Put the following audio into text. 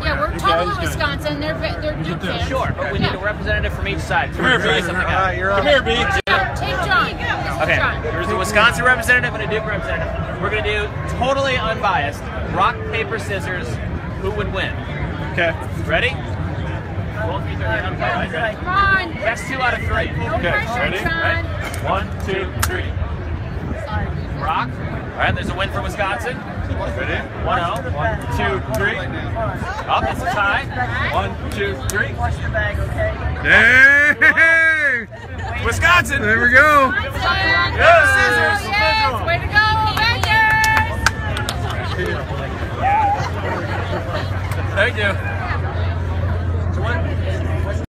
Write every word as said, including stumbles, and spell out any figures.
Yeah, we're totally Wisconsin. They're they're Duke fans. Sure, but we need a representative from each side. Come here, B. Uh, you're Come here, B. Take John. Okay, John. there's a Wisconsin representative and a Duke representative. We're going to do totally unbiased rock, paper, scissors. Who would win? Okay. Ready? Both of you are unbiased. Right? Come on. That's two out of three. No Okay, pressure, ready? John. Right? One, two, three. Rock. All right, there's a win for Wisconsin. Ready? one oh. One, two, three. Up, it's a tie. One, two, three. Watch the bag, okay? Hey! Wisconsin! There we go. Wisconsin. Go, scissors. Yes, way to go, Rangers! Thank you.